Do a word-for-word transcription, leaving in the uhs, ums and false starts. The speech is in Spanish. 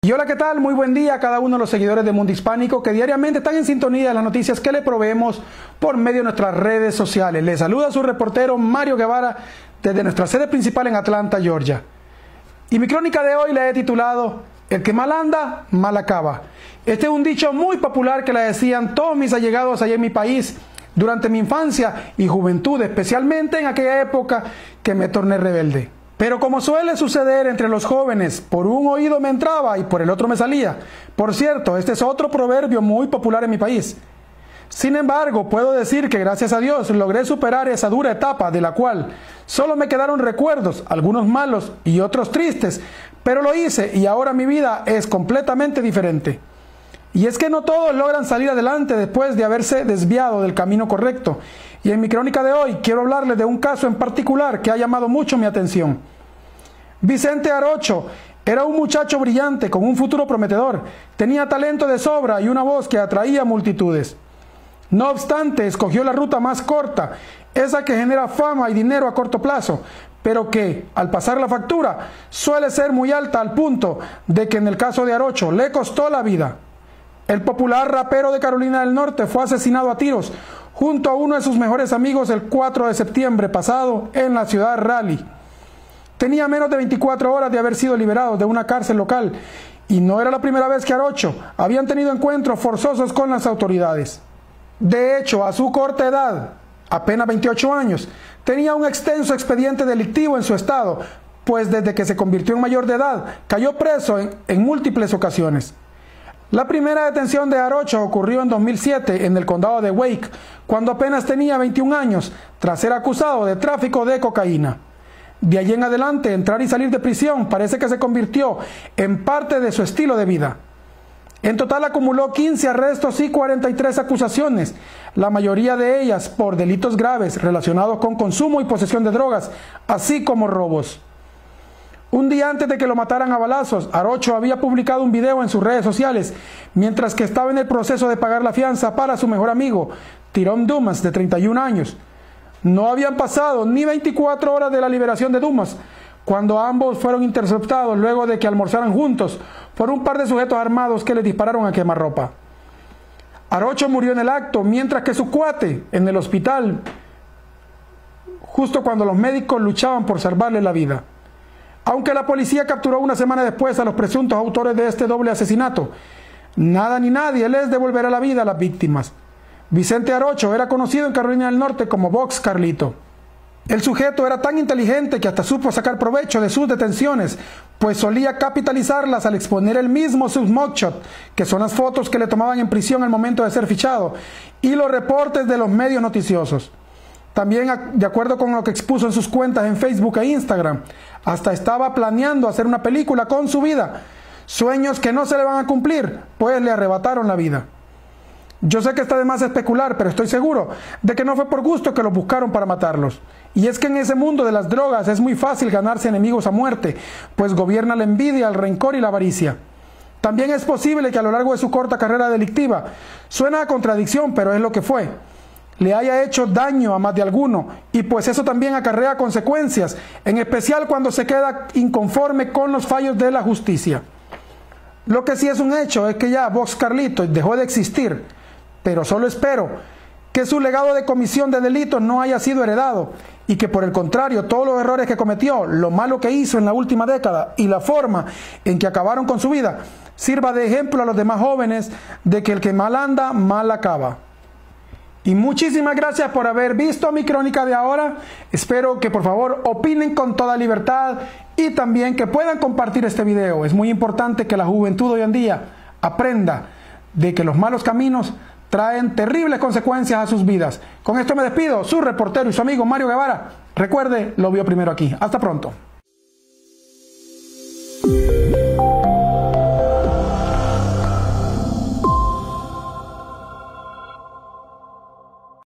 Y hola, ¿qué tal? Muy buen día a cada uno de los seguidores de Mundo Hispánico que diariamente están en sintonía de las noticias que le proveemos por medio de nuestras redes sociales. Les saluda su reportero Mario Guevara desde nuestra sede principal en Atlanta, Georgia. Y mi crónica de hoy la he titulado El que mal anda, mal acaba. Este es un dicho muy popular que le decían todos mis allegados allá en mi país durante mi infancia y juventud, especialmente en aquella época que me torné rebelde. Pero como suele suceder entre los jóvenes, por un oído me entraba y por el otro me salía. Por cierto, este es otro proverbio muy popular en mi país. Sin embargo, puedo decir que gracias a Dios logré superar esa dura etapa de la cual solo me quedaron recuerdos, algunos malos y otros tristes, pero lo hice y ahora mi vida es completamente diferente. Y es que no todos logran salir adelante después de haberse desviado del camino correcto. Y en mi crónica de hoy quiero hablarles de un caso en particular que ha llamado mucho mi atención. Vicente Arocho era un muchacho brillante con un futuro prometedor. Tenía talento de sobra y una voz que atraía multitudes. No obstante, escogió la ruta más corta, esa que genera fama y dinero a corto plazo, pero que, al pasar la factura, suele ser muy alta al punto de que en el caso de Arocho le costó la vida. El popular rapero de Carolina del Norte fue asesinado a tiros junto a uno de sus mejores amigos el cuatro de septiembre pasado en la ciudad Raleigh. Tenía menos de veinticuatro horas de haber sido liberado de una cárcel local y no era la primera vez que Arocho habían tenido encuentros forzosos con las autoridades. De hecho, a su corta edad, apenas veintiocho años, tenía un extenso expediente delictivo en su estado, pues desde que se convirtió en mayor de edad cayó preso en, en múltiples ocasiones. La primera detención de Arocho ocurrió en dos mil siete en el condado de Wake, cuando apenas tenía veintiún años, tras ser acusado de tráfico de cocaína. De allí en adelante, entrar y salir de prisión parece que se convirtió en parte de su estilo de vida. En total acumuló quince arrestos y cuarenta y tres acusaciones, la mayoría de ellas por delitos graves relacionados con consumo y posesión de drogas, así como robos. Un día antes de que lo mataran a balazos, Arocho había publicado un video en sus redes sociales, mientras que estaba en el proceso de pagar la fianza para su mejor amigo, Tyrone Dumas, de treinta y un años. No habían pasado ni veinticuatro horas de la liberación de Dumas, cuando ambos fueron interceptados luego de que almorzaran juntos por un par de sujetos armados que les dispararon a quemarropa. Arocho murió en el acto, mientras que su cuate en el hospital, justo cuando los médicos luchaban por salvarle la vida. Aunque la policía capturó una semana después a los presuntos autores de este doble asesinato, nada ni nadie les devolverá la vida a las víctimas. Vicente Arocho era conocido en Carolina del Norte como Box Carlito. El sujeto era tan inteligente que hasta supo sacar provecho de sus detenciones, pues solía capitalizarlas al exponer él mismo sus mugshot, que son las fotos que le tomaban en prisión al momento de ser fichado, y los reportes de los medios noticiosos. También, de acuerdo con lo que expuso en sus cuentas en Facebook e Instagram, hasta estaba planeando hacer una película con su vida. Sueños que no se le van a cumplir, pues le arrebataron la vida. Yo sé que está de más especular, pero estoy seguro de que no fue por gusto que los buscaron para matarlos. Y es que en ese mundo de las drogas es muy fácil ganarse enemigos a muerte, pues gobierna la envidia, el rencor y la avaricia. También es posible que a lo largo de su corta carrera delictiva, suena a contradicción, pero es lo que fue, le haya hecho daño a más de alguno, y pues eso también acarrea consecuencias, en especial cuando se queda inconforme con los fallos de la justicia. Lo que sí es un hecho es que ya Box Carlito dejó de existir, pero solo espero que su legado de comisión de delitos no haya sido heredado, y que por el contrario todos los errores que cometió, lo malo que hizo en la última década y la forma en que acabaron con su vida, sirva de ejemplo a los demás jóvenes de que el que mal anda, mal acaba. Y muchísimas gracias por haber visto mi crónica de ahora. Espero que por favor opinen con toda libertad y también que puedan compartir este video. Es muy importante que la juventud hoy en día aprenda de que los malos caminos traen terribles consecuencias a sus vidas. Con esto me despido, su reportero y su amigo Mario Guevara. Recuerde, lo vio primero aquí. Hasta pronto.